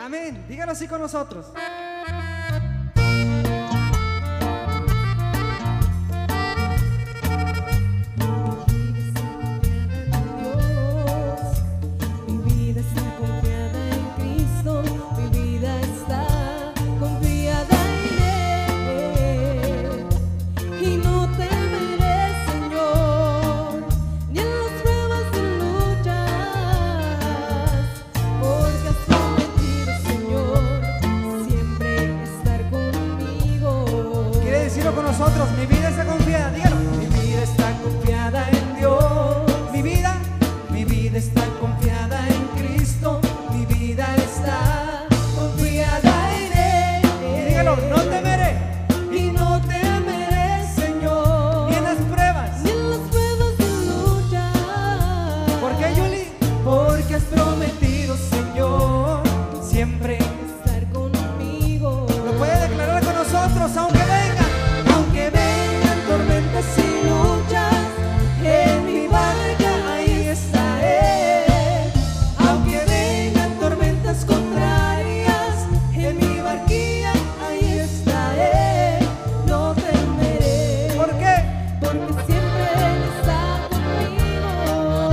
Amén. Dígalo así con nosotros. Con nosotros, mi vida está confiada, dígalo. Mi vida está confiada en Dios. Mi vida está confiada en Cristo. Mi vida está confiada en Él. Y dígalo, no temeré. Y no temeré, Señor, ni en las pruebas, ni en las pruebas y luchas. ¿Por qué, Yuli? Porque has prometido, Señor, siempre estar conmigo. Lo puede declarar con nosotros, aunque venga. Aunque vengan tormentas y luchas, en mi barca ahí estaré. Aunque vengan tormentas contrarias, en mi barquilla ahí estaré. No temeré. ¿Por qué? Porque siempre Él está conmigo.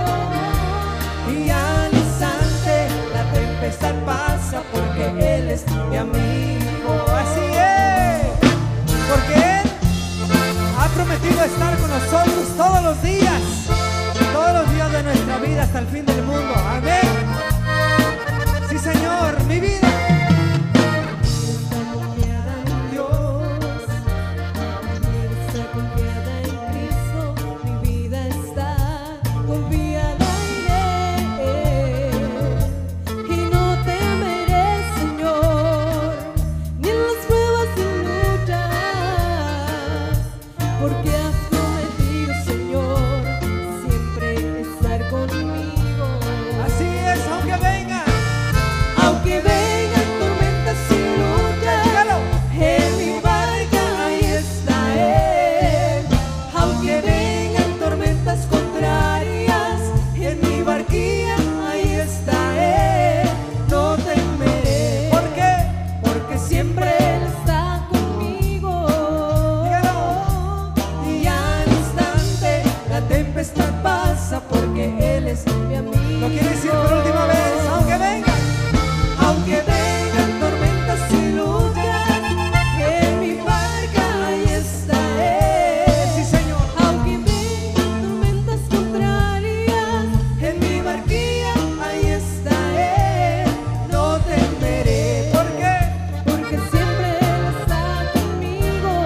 Y al instante la tempestad pasa, porque Él es mi amigo. Así es. Porque Él ha prometido estar con nosotros todos los días de nuestra vida hasta el fin del mundo. Amén. Sí, Señor, mi vida Está confiada en Dios, mi vida está confiada en Cristo, mi vida está confiada en Él. Y no temeré, Señor, ni en las pruebas y luchas, porque has prometido, Señor, siempre estar conmigo. así es, aunque venga. Aunque vengan tormentas y luchas, Dígalo. en mi barca ahí estaré. Aunque vengan tormentas contrarias, en mi barquilla ahí estaré. No temeré. ¿Por qué? Porque siempre Él está conmigo. Dígalo. Y al instante la tempestad pasa, porque Él es mi amigo. Lo quiere decir por última vez, aunque venga. Aunque vengan tormentas y luchas, en mi barca ahí estaré. Sí, Señor. Aunque vengan tormentas contrarias, en mi barquilla ahí estaré. No temeré. ¿Por qué? Porque siempre Él está conmigo.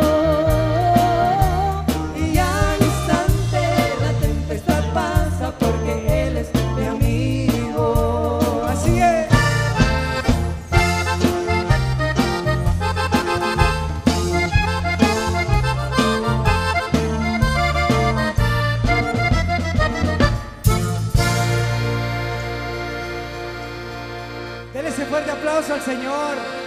Y al instante la tempestad pasa, porque Él es mi amigo. Así es. Dele ese fuerte aplauso al Señor.